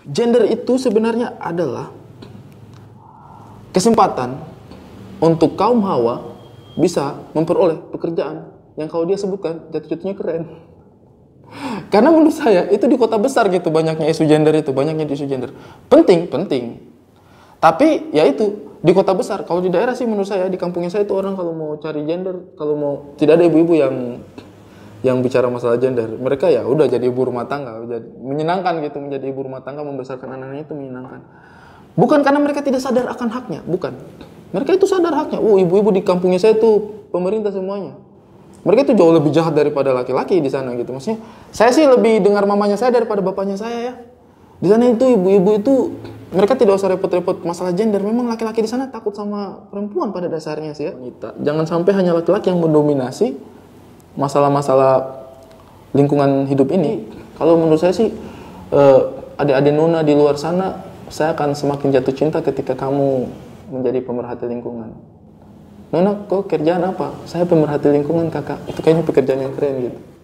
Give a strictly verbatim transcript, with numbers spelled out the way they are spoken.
Gender itu sebenarnya adalah kesempatan untuk kaum hawa bisa memperoleh pekerjaan yang kalau dia sebutkan jatuh-jatuhnya keren. Karena menurut saya itu di kota besar gitu banyaknya isu gender itu, banyaknya isu gender. Penting, penting. Tapi ya itu di kota besar. Kalau di daerah sih menurut saya di kampungnya saya itu orang kalau mau cari gender, kalau mau tidak ada ibu-ibu yang yang bicara masalah gender. Mereka ya udah jadi ibu rumah tangga, jadi menyenangkan gitu menjadi ibu rumah tangga membesarkan anak-anaknya itu menyenangkan. Bukan karena mereka tidak sadar akan haknya, bukan. Mereka itu sadar haknya. Oh, ibu-ibu di kampungnya saya itu pemerintah semuanya. Mereka itu jauh lebih jahat daripada laki-laki di sana gitu. Maksudnya, saya sih lebih dengar mamanya saya daripada bapaknya saya ya. Di sana itu ibu-ibu itu mereka tidak usah repot-repot masalah gender. Memang laki-laki di sana takut sama perempuan pada dasarnya sih ya. Jangan sampai hanya laki-laki yang mendominasi masalah-masalah lingkungan hidup ini. Kalau menurut saya sih eh, adik-adik Nona di luar sana, saya akan semakin jatuh cinta ketika kamu menjadi pemerhati lingkungan. Nona, kok kerjaan apa? Saya pemerhati lingkungan kakak. Itu kayaknya pekerjaan yang keren gitu.